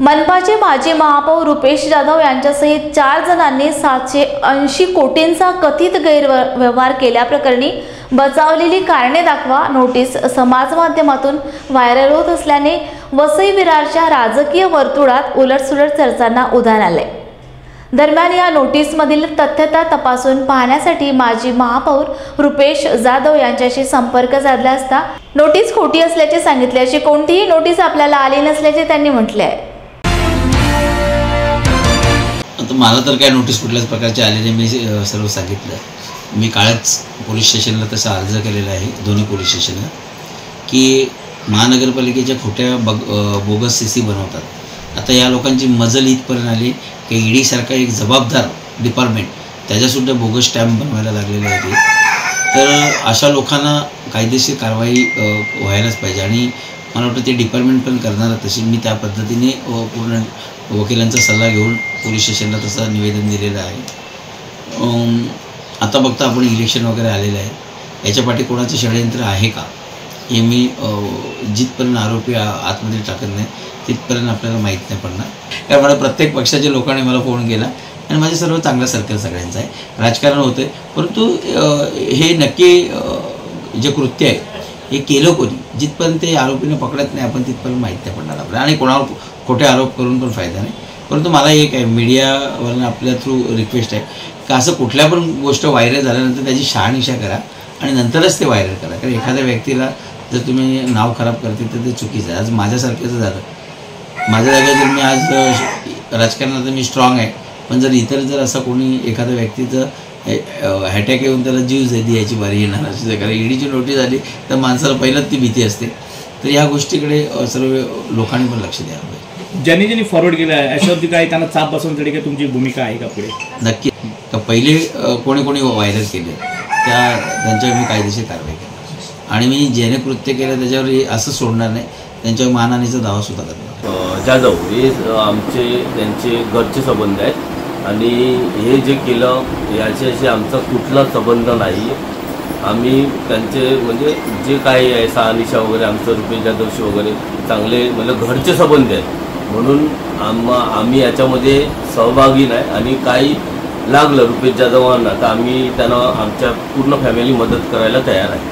मनपाचे माजी महापौर रुपेश जाधव यांच्यासहित 4 जणांनी 780 कोटींचा कथित गैरव्यवहार केल्याप्रकरणी बचावलेली कारणे दाखवा नोटीस समाज माध्यमातून व्हायरल होत असल्याने वसई विरारच्या राजकीय वर्तुळात उलटसुलट चर्चांना उधाण आले। दरम्यान या नोटीसमधील तथ्यता तपासून पाहण्यासाठी माजी महापौर रुपेश जाधव यांच्याशी संपर्क साधला असता नोटीस खोटी असल्याचे सांगितल्याची कोणतीही नोटीस आपल्याला आली नसल्याचे त्यांनी म्हटले आहे। आता मला तर काय नोटीस कुठल्याच प्रकारची आलेली मी सर्व सांगितलं। मी काळच पोलीस स्टेशनला तसा अर्ज केलेला आहे, दोन्ही पोलीस स्टेशनला, की महानगरपालिकेच्या खोट्या बोगस सीसी बनवतात। आता या लोकांची मजल इथपर्यंत आली की ईडी सारखा एक जबाबदार डिपार्टमेंट त्याच्यासुद्धा बोगस स्टॅम्प बनवायला लागलेले आहे। तर अशा लोकांना कायदेशीर कारवाई व्हायलाच पाहिजे आणि मला वाटतं ते डिपार्टमेंट पण करणार। तशी मी त्या पद्धतीने पूर्ण वकिलांचा सल्ला घेऊन पोलीस स्टेशनला तसं निवेदन दिलेलं आहे। आता बघता आपण इलेक्शन वगैरे आलेलं आहे, याच्या पाठी कोणाचं षडयंत्र आहे का हे मी जिथपर्यंत आरोपी आतमध्ये टाकत नाही तिथपर्यंत आपल्याला माहीत नाही पडणार। कारण मला प्रत्येक पक्षाच्या लोकांनी मला फोन केला आणि माझे सर्व चांगलं सर्कल सगळ्यांचं आहे, राजकारण होतं, परंतु हे नक्की जे कृत्य आहे हे केलं कोणी, जिथपर्यंत ते आरोपीने पकडत नाही आपण तिथपर्यंत माहीत नाही पडणार आपल्याला। आणि कोणावर खोटे आरोप करून पण फायदा नाही। परंतु मला एक आहे, मीडियावरनं आपल्या थ्रू रिक्वेस्ट आहे की असं कुठल्या पण गोष्ट व्हायरल झाल्यानंतर त्याची शहानिशा करा आणि नंतरच ते व्हायरल करा। कारण एखाद्या व्यक्तीला जर तुम्ही नाव खराब करते तर ते चुकीचं आहे। आज माझ्यासारखंच झालं, माझ्या जागेवर जर मी आज राजकारणात मी स्ट्रॉंग आहे, पण जर इतर जर असं कोणी एखाद्या व्यक्तीचं हॅटॅक येऊन त्याला जीव द्यायची बारी येणार अशी, कारण ईडीची नोटीस आली तर माणसाला पहिलाच ती भीती असते। तर या गोष्टीकडे सर्व लोकांनी पण लक्ष द्यावं पाहिजे। ज्यांनी फॉरवर्ड केलं आहे अशावरती काय त्यांना चाप बसवण्यासाठी काय तुमची भूमिका आहे का पुढे? नक्की, का पहिले कोणी व्हायरल केले त्यांच्यावर मी कायदेशीर कारवाई करणार आणि मी ज्याने कृत्य केलं त्याच्यावर असं सोडणार नाही, त्यांच्यावर मानहानीचा दावासुद्धा करणार। जाधव हे त्यांचे घरचे संबंध आहेत आणि हे जे केलं याच्याशी आमचा कुठला संबंध नाही। आम्ही त्यांचे म्हणजे जे काही आहे शहानिशा वगैरे आमचं रुपेश जाधवशी वगैरे चांगले म्हणजे घरचे संबंध आहेत, म्हणून आम्ही याच्यामध्ये सहभागी नाही। आणि काही लागलं रुपेश जाधवांना तर आम्ही त्यांना आमच्या पूर्ण फॅमिली मदत करायला तयार आहे।